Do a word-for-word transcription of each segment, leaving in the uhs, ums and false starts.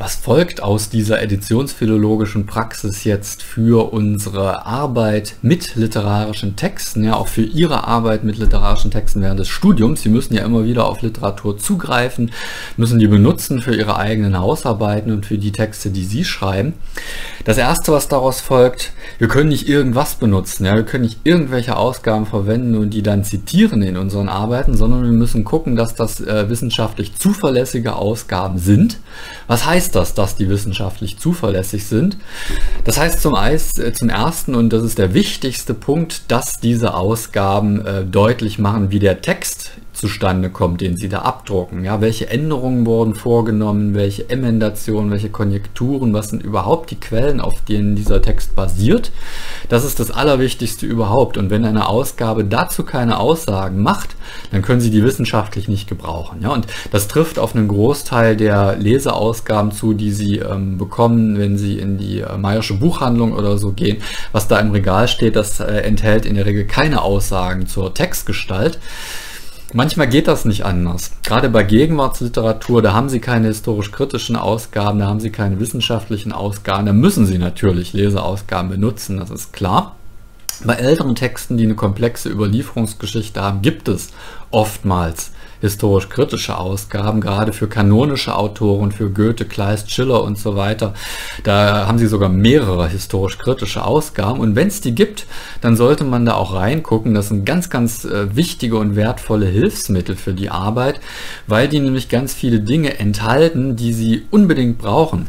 Was folgt aus dieser editionsphilologischen Praxis jetzt für unsere Arbeit mit literarischen Texten, ja auch für Ihre Arbeit mit literarischen Texten während des Studiums? Sie müssen ja immer wieder auf Literatur zugreifen, müssen die benutzen für Ihre eigenen Hausarbeiten und für die Texte, die Sie schreiben. Das Erste, was daraus folgt: Wir können nicht irgendwas benutzen, ja, wir können nicht irgendwelche Ausgaben verwenden und die dann zitieren in unseren Arbeiten, sondern wir müssen gucken, dass das äh, wissenschaftlich zuverlässige Ausgaben sind. Was heißt das, dass die wissenschaftlich zuverlässig sind? Das heißt zum, Eis, äh, zum Ersten, und das ist der wichtigste Punkt, dass diese Ausgaben äh, deutlich machen, wie der Text zustande kommt, den Sie da abdrucken. Ja, welche Änderungen wurden vorgenommen, welche Emendationen, welche Konjekturen, was sind überhaupt die Quellen, auf denen dieser Text basiert. Das ist das Allerwichtigste überhaupt. Und wenn eine Ausgabe dazu keine Aussagen macht, dann können Sie die wissenschaftlich nicht gebrauchen. Ja, und das trifft auf einen Großteil der Leseausgaben zu, die Sie ähm, bekommen, wenn Sie in die äh, Meyersche Buchhandlung oder so gehen. Was da im Regal steht, das äh, enthält in der Regel keine Aussagen zur Textgestalt. Manchmal geht das nicht anders. Gerade bei Gegenwartsliteratur, da haben Sie keine historisch-kritischen Ausgaben, da haben Sie keine wissenschaftlichen Ausgaben, da müssen Sie natürlich Leseausgaben benutzen, das ist klar. Bei älteren Texten, die eine komplexe Überlieferungsgeschichte haben, gibt es oftmals historisch-kritische Ausgaben, gerade für kanonische Autoren, für Goethe, Kleist, Schiller und so weiter. Da haben sie sogar mehrere historisch-kritische Ausgaben, und wenn es die gibt, dann sollte man da auch reingucken. Das sind ganz, ganz äh, wichtige und wertvolle Hilfsmittel für die Arbeit, weil die nämlich ganz viele Dinge enthalten, die Sie unbedingt brauchen.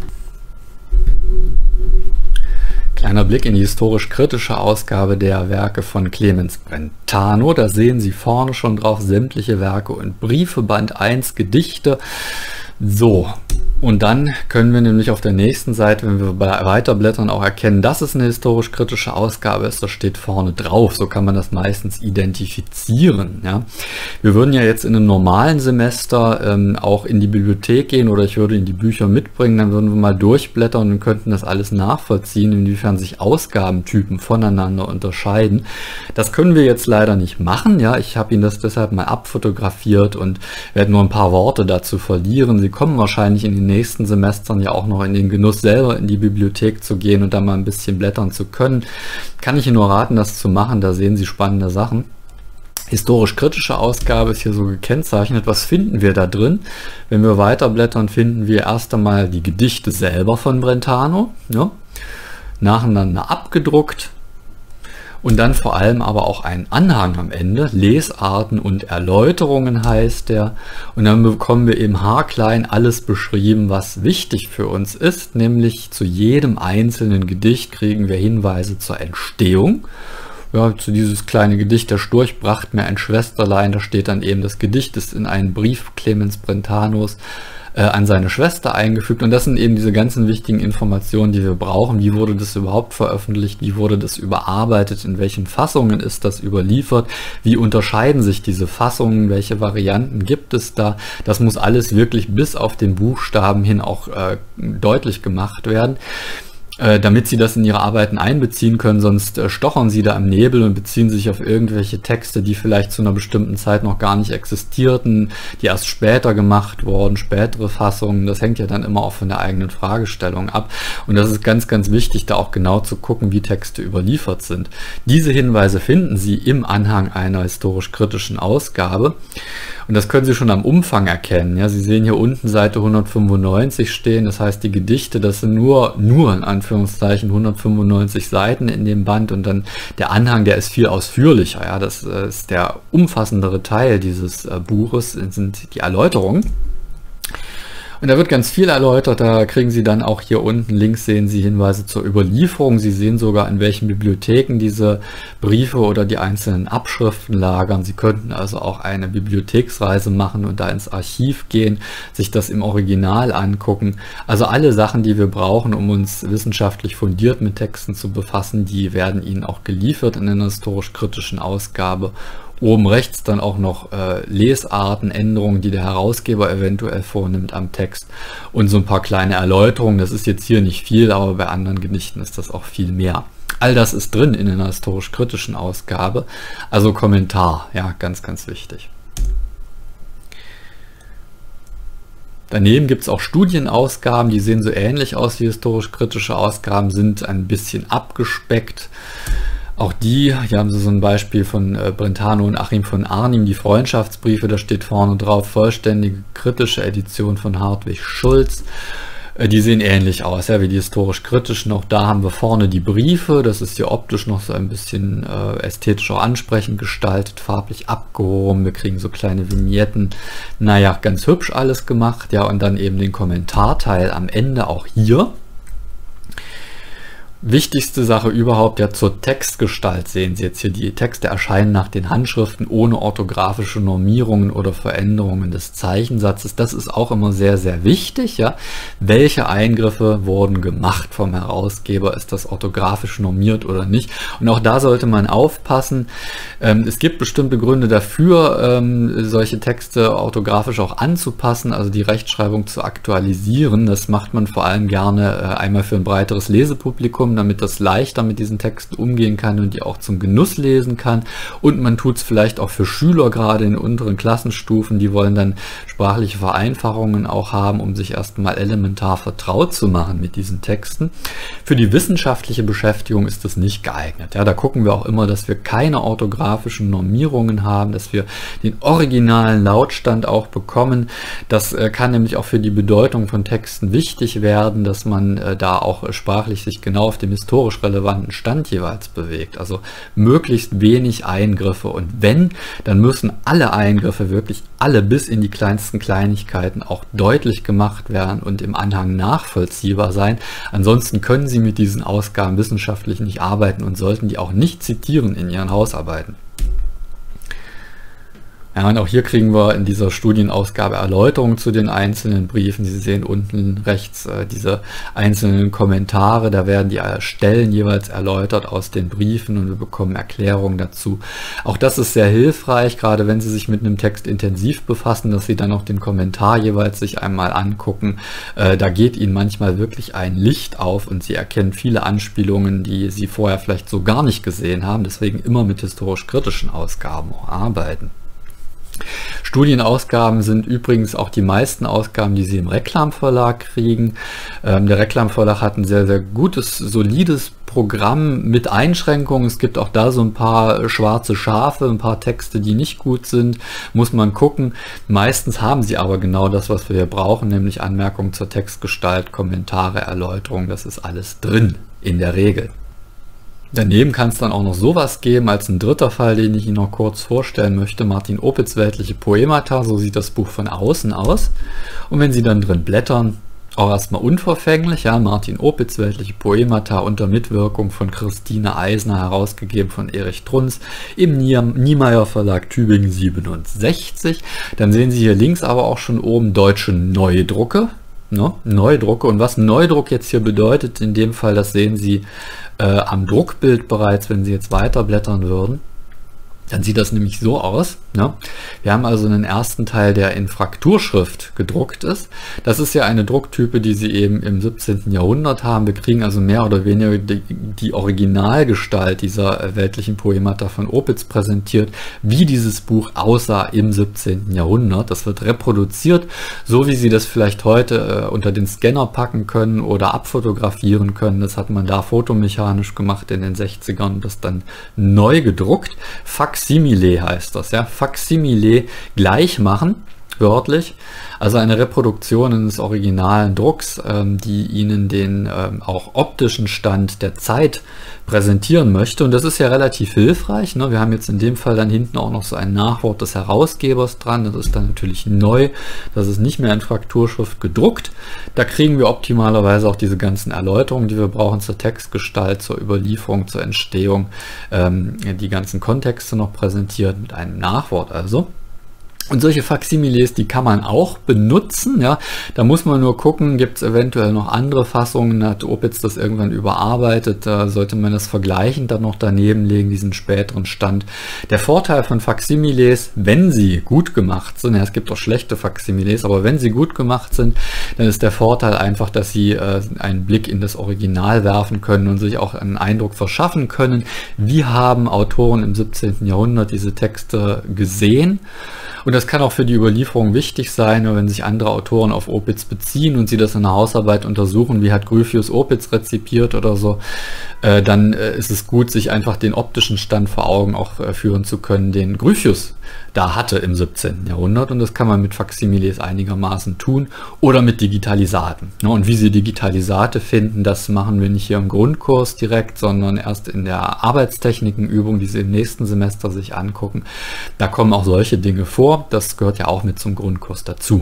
Kleiner Blick in die historisch-kritische Ausgabe der Werke von Clemens Brentano. Da sehen Sie vorne schon drauf sämtliche Werke und Briefe, Band eins, Gedichte. So, und dann können wir nämlich auf der nächsten Seite, wenn wir weiterblättern, auch erkennen, dass es eine historisch-kritische Ausgabe ist. Das steht vorne drauf. So kann man das meistens identifizieren. Ja. Wir würden ja jetzt in einem normalen Semester ähm, auch in die Bibliothek gehen, oder ich würde Ihnen die Bücher mitbringen, dann würden wir mal durchblättern und könnten das alles nachvollziehen, inwiefern sich Ausgabentypen voneinander unterscheiden. Das können wir jetzt leider nicht machen. Ja. Ich habe Ihnen das deshalb mal abfotografiert und werde nur ein paar Worte dazu verlieren. Sie kommen wahrscheinlich in den nächsten Semestern ja auch noch in den Genuss, selber in die Bibliothek zu gehen und da mal ein bisschen blättern zu können. Kann ich Ihnen nur raten, das zu machen, da sehen Sie spannende Sachen. Historisch-kritische Ausgabe ist hier so gekennzeichnet. Was finden wir da drin? Wenn wir weiterblättern, finden wir erst einmal die Gedichte selber von Brentano, ja, nacheinander abgedruckt. Und dann vor allem aber auch einen Anhang am Ende, Lesarten und Erläuterungen heißt der. Und dann bekommen wir eben haarklein alles beschrieben, was wichtig für uns ist, nämlich zu jedem einzelnen Gedicht kriegen wir Hinweise zur Entstehung. Ja, zu dieses kleine Gedicht, der Storch bracht mir ein Schwesterlein, da steht dann eben, das Gedicht ist in einen Brief Clemens Brentanos äh, an seine Schwester eingefügt, und das sind eben diese ganzen wichtigen Informationen, die wir brauchen. Wie wurde das überhaupt veröffentlicht? Wie wurde das überarbeitet? In welchen Fassungen ist das überliefert? Wie unterscheiden sich diese Fassungen? Welche Varianten gibt es da? Das muss alles wirklich bis auf den Buchstaben hin auch äh, deutlich gemacht werden, damit Sie das in Ihre Arbeiten einbeziehen können, sonst äh, stochern Sie da im Nebel und beziehen sich auf irgendwelche Texte, die vielleicht zu einer bestimmten Zeit noch gar nicht existierten, die erst später gemacht wurden, spätere Fassungen. Das hängt ja dann immer auch von der eigenen Fragestellung ab, und das ist ganz, ganz wichtig, da auch genau zu gucken, wie Texte überliefert sind. Diese Hinweise finden Sie im Anhang einer historisch-kritischen Ausgabe, und das können Sie schon am Umfang erkennen. Ja, Sie sehen hier unten Seite hundertfünfundneunzig stehen, das heißt, die Gedichte, das sind nur, nur in Anführungszeichen hundertfünfundneunzig Seiten in dem Band, und dann der Anhang, der ist viel ausführlicher. Ja, das äh, ist der umfassendere Teil dieses äh, Buches, sind die Erläuterungen. Und da wird ganz viel erläutert, da kriegen Sie dann auch hier unten links, sehen Sie Hinweise zur Überlieferung. Sie sehen sogar, in welchen Bibliotheken diese Briefe oder die einzelnen Abschriften lagern. Sie könnten also auch eine Bibliotheksreise machen und da ins Archiv gehen, sich das im Original angucken. Also alle Sachen, die wir brauchen, um uns wissenschaftlich fundiert mit Texten zu befassen, die werden Ihnen auch geliefert in einer historisch-kritischen Ausgabe. Oben rechts dann auch noch äh, Lesarten, Änderungen, die der Herausgeber eventuell vornimmt am Text, und so ein paar kleine Erläuterungen. Das ist jetzt hier nicht viel, aber bei anderen Gedichten ist das auch viel mehr. All das ist drin in einer historisch-kritischen Ausgabe, also Kommentar, ja, ganz, ganz wichtig. Daneben gibt es auch Studienausgaben, die sehen so ähnlich aus wie historisch-kritische Ausgaben, sind ein bisschen abgespeckt. Auch die, hier haben Sie so ein Beispiel von äh, Brentano und Achim von Arnim, die Freundschaftsbriefe, da steht vorne drauf, vollständige kritische Edition von Hartwig Schulz. Äh, die sehen ähnlich aus, ja, wie die historisch-kritischen. Auch da haben wir vorne die Briefe, das ist hier optisch noch so ein bisschen äh, ästhetisch auch ansprechend gestaltet, farblich abgehoben, wir kriegen so kleine Vignetten. Naja, ganz hübsch alles gemacht, ja, und dann eben den Kommentarteil am Ende auch hier. Wichtigste Sache überhaupt, ja, zur Textgestalt sehen Sie jetzt hier, die Texte erscheinen nach den Handschriften ohne orthografische Normierungen oder Veränderungen des Zeichensatzes. Das ist auch immer sehr, sehr wichtig, ja. Welche Eingriffe wurden gemacht vom Herausgeber? Ist das orthografisch normiert oder nicht? Und auch da sollte man aufpassen. Ähm, es gibt bestimmte Gründe dafür, ähm, solche Texte orthografisch auch anzupassen, also die Rechtschreibung zu aktualisieren. Das macht man vor allem gerne äh, einmal für ein breiteres Lesepublikum, damit das leichter mit diesen Texten umgehen kann und die auch zum Genuss lesen kann. Und man tut es vielleicht auch für Schüler, gerade in unteren Klassenstufen, die wollen dann sprachliche Vereinfachungen auch haben, um sich erstmal elementar vertraut zu machen mit diesen Texten. Für die wissenschaftliche Beschäftigung ist das nicht geeignet. Ja, da gucken wir auch immer, dass wir keine orthografischen Normierungen haben, dass wir den originalen Lautstand auch bekommen. Das äh, kann nämlich auch für die Bedeutung von Texten wichtig werden, dass man äh, da auch äh, sprachlich sich genau auf dem historisch relevanten Stand jeweils bewegt. Also möglichst wenig Eingriffe, und wenn, dann müssen alle Eingriffe, wirklich alle bis in die kleinsten Kleinigkeiten auch deutlich gemacht werden und im Anhang nachvollziehbar sein. Ansonsten können Sie mit diesen Ausgaben wissenschaftlich nicht arbeiten und sollten die auch nicht zitieren in Ihren Hausarbeiten. Ja, und auch hier kriegen wir in dieser Studienausgabe Erläuterungen zu den einzelnen Briefen. Sie sehen unten rechts äh, diese einzelnen Kommentare, da werden die Stellen jeweils erläutert aus den Briefen und wir bekommen Erklärungen dazu. Auch das ist sehr hilfreich, gerade wenn Sie sich mit einem Text intensiv befassen, dass Sie dann auch den Kommentar jeweils sich einmal angucken. Äh, da geht Ihnen manchmal wirklich ein Licht auf und Sie erkennen viele Anspielungen, die Sie vorher vielleicht so gar nicht gesehen haben. Deswegen immer mit historisch-kritischen Ausgaben auch arbeiten. Studienausgaben sind übrigens auch die meisten Ausgaben, die Sie im Reklamverlag kriegen. Ähm, der Reklamverlag hat ein sehr, sehr gutes, solides Programm mit Einschränkungen. Es gibt auch da so ein paar schwarze Schafe, ein paar Texte, die nicht gut sind. Muss man gucken. Meistens haben sie aber genau das, was wir hier brauchen, nämlich Anmerkungen zur Textgestalt, Kommentare, Erläuterungen. Das ist alles drin, in der Regel. Daneben kann es dann auch noch sowas geben als ein dritter Fall, den ich Ihnen noch kurz vorstellen möchte. Martin Opitz Weltliche Poemata, so sieht das Buch von außen aus. Und wenn Sie dann drin blättern, auch erstmal unverfänglich, ja, Martin Opitz Weltliche Poemata unter Mitwirkung von Christine Eisner, herausgegeben von Erich Trunz im Niemeyer Verlag Tübingen siebenundsechzig. Dann sehen Sie hier links aber auch schon oben deutsche Neudrucke. Ne? Neudrucke. Und was Neudruck jetzt hier bedeutet, in dem Fall, das sehen Sie äh, am Druckbild bereits, wenn Sie jetzt weiter blättern würden. Dann sieht das nämlich so aus. Ne? Wir haben also einen ersten Teil, der in Frakturschrift gedruckt ist. Das ist ja eine Drucktype, die Sie eben im siebzehnten Jahrhundert haben. Wir kriegen also mehr oder weniger die, die Originalgestalt dieser weltlichen Poemata von Opitz präsentiert, wie dieses Buch aussah im siebzehnten Jahrhundert. Das wird reproduziert, so wie Sie das vielleicht heute äh, unter den Scanner packen können oder abfotografieren können. Das hat man da fotomechanisch gemacht in den sechzigern und das dann neu gedruckt. Faksimile heißt das, ja. Faksimile gleich machen, wörtlich. Also eine Reproduktion eines originalen Drucks, ähm, die Ihnen den ähm, auch optischen Stand der Zeit präsentieren möchte. Und das ist ja relativ hilfreich. Ne? Wir haben jetzt in dem Fall dann hinten auch noch so ein Nachwort des Herausgebers dran. Das ist dann natürlich neu. Das ist nicht mehr in Frakturschrift gedruckt. Da kriegen wir optimalerweise auch diese ganzen Erläuterungen, die wir brauchen zur Textgestalt, zur Überlieferung, zur Entstehung. Ähm, die ganzen Kontexte noch präsentiert mit einem Nachwort also. Und solche Faksimiles, die kann man auch benutzen, ja. Da muss man nur gucken, gibt es eventuell noch andere Fassungen, hat Opitz das irgendwann überarbeitet, da sollte man das vergleichend dann noch daneben legen, diesen späteren Stand. Der Vorteil von Faksimiles, wenn sie gut gemacht sind, ja, es gibt auch schlechte Faksimiles, aber wenn sie gut gemacht sind, dann ist der Vorteil einfach, dass sie äh, einen Blick in das Original werfen können und sich auch einen Eindruck verschaffen können, wie haben Autoren im siebzehnten Jahrhundert diese Texte gesehen. Und das kann auch für die Überlieferung wichtig sein, wenn sich andere Autoren auf Opitz beziehen und sie das in der Hausarbeit untersuchen, wie hat Gryphius Opitz rezipiert oder so, äh, dann äh, ist es gut, sich einfach den optischen Stand vor Augen auch äh, führen zu können, den Gryphius da hatte im siebzehnten Jahrhundert. Und das kann man mit Faksimiles einigermaßen tun oder mit Digitalisaten. Ja, und wie Sie Digitalisate finden, das machen wir nicht hier im Grundkurs direkt, sondern erst in der Arbeitstechnikenübung, die Sie im nächsten Semester sich angucken. Da kommen auch solche Dinge vor. Das gehört ja auch mit zum Grundkurs dazu.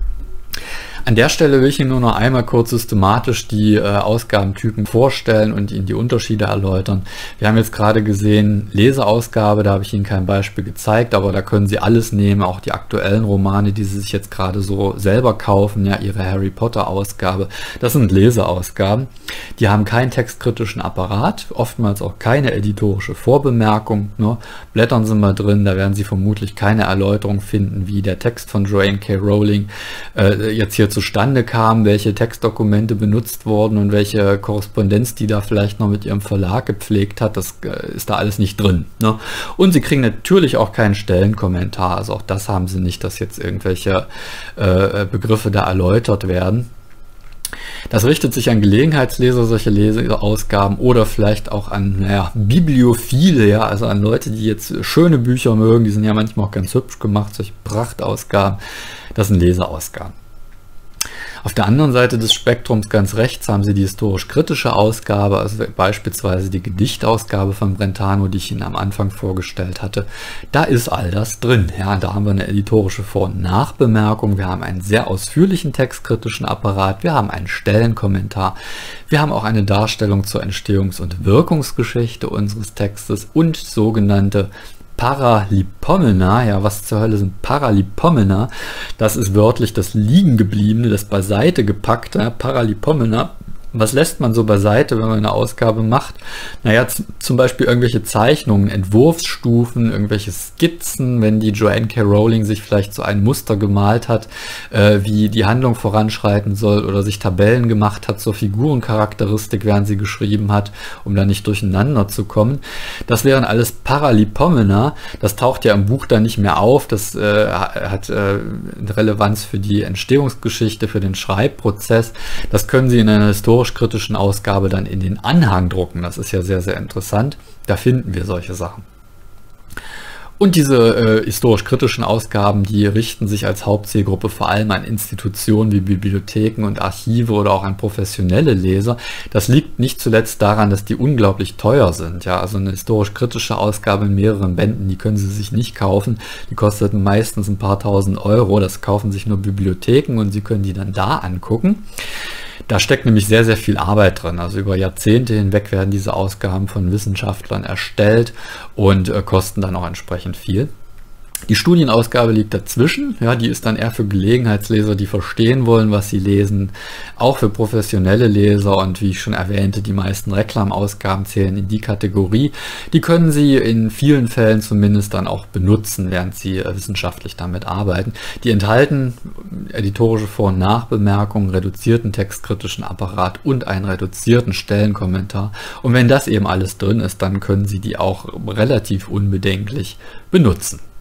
An der Stelle will ich Ihnen nur noch einmal kurz systematisch die äh, Ausgabentypen vorstellen und Ihnen die Unterschiede erläutern. Wir haben jetzt gerade gesehen, Leseausgabe, da habe ich Ihnen kein Beispiel gezeigt, aber da können Sie alles nehmen, auch die aktuellen Romane, die Sie sich jetzt gerade so selber kaufen, ja, Ihre Harry Potter Ausgabe, das sind Leseausgaben. Die haben keinen textkritischen Apparat, oftmals auch keine editorische Vorbemerkung. Ne? Blättern Sie mal drin, da werden Sie vermutlich keine Erläuterung finden, wie der Text von Joanne K. Rowling äh, jetzt hier zustande kam, welche Textdokumente benutzt wurden und welche Korrespondenz die da vielleicht noch mit ihrem Verlag gepflegt hat, das äh, ist da alles nicht drin. Ne? Und Sie kriegen natürlich auch keinen Stellenkommentar, also auch das haben Sie nicht, dass jetzt irgendwelche äh, Begriffe da erläutert werden. Das richtet sich an Gelegenheitsleser, solche Leseausgaben, oder vielleicht auch an naja, Bibliophile, ja, also an Leute, die jetzt schöne Bücher mögen, die sind ja manchmal auch ganz hübsch gemacht, solche Prachtausgaben, das sind Leseausgaben. Auf der anderen Seite des Spektrums ganz rechts haben Sie die historisch-kritische Ausgabe, also beispielsweise die Gedichtausgabe von Brentano, die ich Ihnen am Anfang vorgestellt hatte. Da ist all das drin. Ja, da haben wir eine editorische Vor- und Nachbemerkung, wir haben einen sehr ausführlichen textkritischen Apparat, wir haben einen Stellenkommentar, wir haben auch eine Darstellung zur Entstehungs- und Wirkungsgeschichte unseres Textes und sogenannte Paralipomena. Ja, was zur Hölle sind Paralipomena? Das ist wörtlich das Liegengebliebene, das beiseite gepackte. Paralipomena. Was lässt man so beiseite, wenn man eine Ausgabe macht? Naja, zum Beispiel irgendwelche Zeichnungen, Entwurfsstufen, irgendwelche Skizzen, wenn die Joanne K. Rowling sich vielleicht so ein Muster gemalt hat, äh, wie die Handlung voranschreiten soll, oder sich Tabellen gemacht hat zur Figurencharakteristik, während sie geschrieben hat, um da nicht durcheinander zu kommen. Das wären alles Paralipomena. Das taucht ja im Buch dann nicht mehr auf. Das äh, hat äh, Relevanz für die Entstehungsgeschichte, für den Schreibprozess. Das können Sie in einer historischen kritischen Ausgabe dann in den Anhang drucken. Das ist ja sehr, sehr interessant. Da finden wir solche Sachen. Und diese äh, historisch-kritischen Ausgaben, die richten sich als Hauptzielgruppe vor allem an Institutionen wie Bibliotheken und Archive oder auch an professionelle Leser. Das liegt nicht zuletzt daran, dass die unglaublich teuer sind. Ja, also eine historisch-kritische Ausgabe in mehreren Bänden, die können Sie sich nicht kaufen. Die kostet meistens ein paar tausend Euro. Das kaufen sich nur Bibliotheken und Sie können die dann da angucken. Da steckt nämlich sehr, sehr viel Arbeit drin. Also über Jahrzehnte hinweg werden diese Ausgaben von Wissenschaftlern erstellt und äh, kosten dann auch entsprechend viel. Die Studienausgabe liegt dazwischen, ja, die ist dann eher für Gelegenheitsleser, die verstehen wollen, was sie lesen, auch für professionelle Leser, und wie ich schon erwähnte, die meisten Reklamausgaben zählen in die Kategorie. Die können Sie in vielen Fällen zumindest dann auch benutzen, während Sie äh, wissenschaftlich damit arbeiten. Die enthalten editorische Vor- und Nachbemerkungen, reduzierten textkritischen Apparat und einen reduzierten Stellenkommentar. Und wenn das eben alles drin ist, dann können Sie die auch relativ unbedenklich benutzen.